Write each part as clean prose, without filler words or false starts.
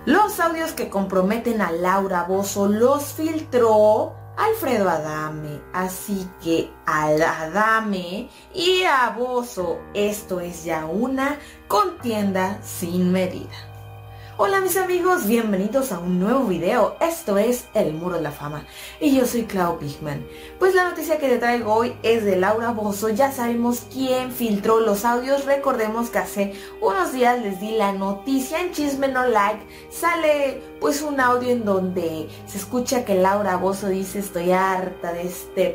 Los audios que comprometen a Laura Bozzo los filtró Alfredo Adame, así que al Adame y a Bozzo esto es ya una contienda sin medida. Hola mis amigos, bienvenidos a un nuevo video, esto es El Muro de la Fama y yo soy Clau Pigman. Pues la noticia que te traigo hoy es de Laura Bozzo. Ya sabemos quién filtró los audios. Recordemos que hace unos días les di la noticia en Chisme No Like. Sale pues un audio en donde se escucha que Laura Bozzo dice: estoy harta de este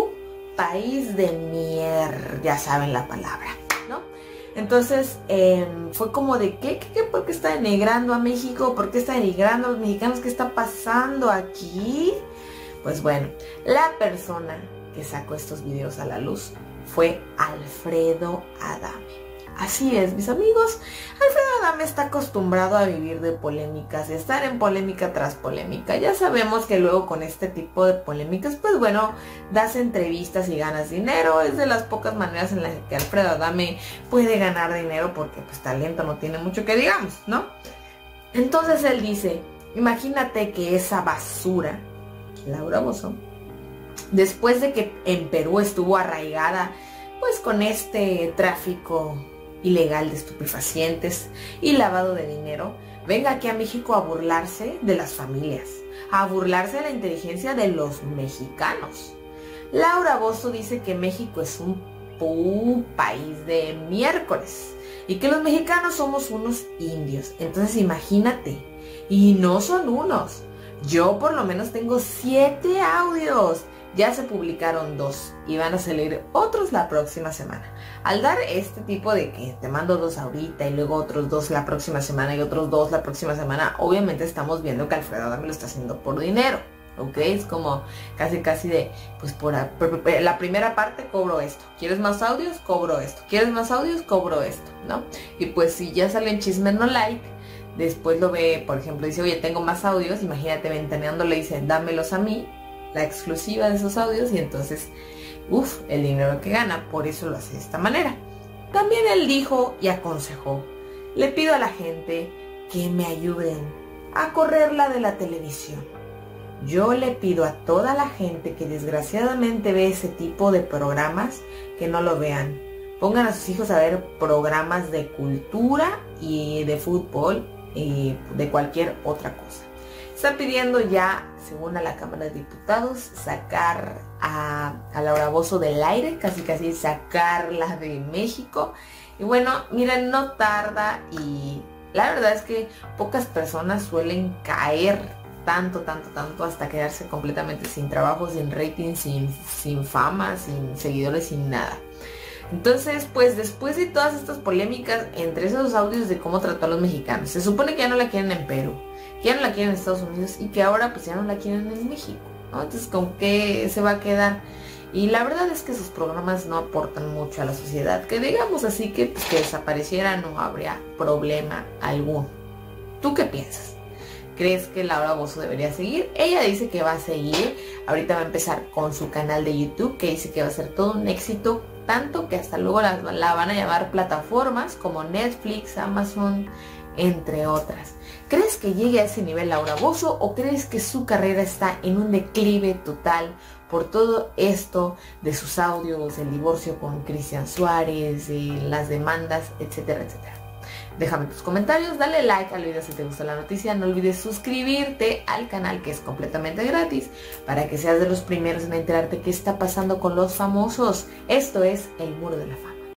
país de mierda, ya saben la palabra, ¿no? Entonces fue como de ¿qué? ¿Por qué está denigrando a México? ¿Por qué está denigrando a los mexicanos? ¿Qué está pasando aquí? Pues bueno, la persona que sacó estos videos a la luz fue Alfredo Adame. Así es, mis amigos, Alfredo Adame está acostumbrado a vivir de polémicas, de estar en polémica tras polémica. Ya sabemos que luego con este tipo de polémicas, pues bueno, das entrevistas y ganas dinero. Es de las pocas maneras en las que Alfredo Adame puede ganar dinero porque pues talento no tiene mucho que digamos, ¿no? Entonces él dice, imagínate que esa basura, Laura Bozzo, después de que en Perú estuvo arraigada pues con este tráfico ilegal de estupefacientes y lavado de dinero, venga aquí a México a burlarse de las familias, a burlarse de la inteligencia de los mexicanos. Laura Bozzo dice que México es un país de miércoles y que los mexicanos somos unos indios. Entonces imagínate, y no son unos, yo por lo menos tengo 7 audios. Ya se publicaron 2 y van a salir otros la próxima semana. Al dar este tipo de que te mando 2 ahorita y luego otros 2 la próxima semana y otros 2 la próxima semana, obviamente estamos viendo que Alfredo Adame lo está haciendo por dinero, ¿ok? Es como casi de, pues por la primera parte cobro esto. ¿Quieres más audios? Cobro esto. ¿Quieres más audios? Cobro esto, ¿no? Y pues si ya sale en Chisme No Like, después lo ve, por ejemplo, dice, oye, tengo más audios, imagínate ventaneando, le dice, dámelos a mí, la exclusiva de esos audios, y entonces, el dinero que gana, por eso lo hace de esta manera. También él dijo y aconsejó, le pido a la gente que me ayuden a correrla de la televisión. Yo le pido a toda la gente que desgraciadamente ve ese tipo de programas que no lo vean. Pongan a sus hijos a ver programas de cultura y de fútbol y de cualquier otra cosa. Está pidiendo ya, según a la Cámara de Diputados, sacar a Laura Bozzo del aire, casi sacarla de México. Y bueno, miren, no tarda y la verdad es que pocas personas suelen caer tanto hasta quedarse completamente sin trabajo, sin rating, sin fama, sin seguidores, sin nada. Entonces, pues después de todas estas polémicas, entre esos audios de cómo trató a los mexicanos, se supone que ya no la quieren en Perú, que ya no la quieren en Estados Unidos y que ahora pues ya no la quieren en México, ¿no? Entonces, ¿con qué se va a quedar? Y la verdad es que sus programas no aportan mucho a la sociedad, que digamos así que pues, que desapareciera no habría problema alguno. ¿Tú qué piensas? ¿Crees que Laura Bozzo debería seguir? Ella dice que va a seguir, ahorita va a empezar con su canal de YouTube, que dice que va a ser todo un éxito, tanto que hasta luego la van a llamar plataformas como Netflix, Amazon, entre otras. ¿Crees que llegue a ese nivel Laura Bozzo o crees que su carrera está en un declive total por todo esto de sus audios, el divorcio con Cristian Suárez, las demandas, etcétera, etcétera? Déjame tus comentarios, dale like al video si te gustó la noticia, no olvides suscribirte al canal que es completamente gratis para que seas de los primeros en enterarte qué está pasando con los famosos. Esto es El Muro de la Fama.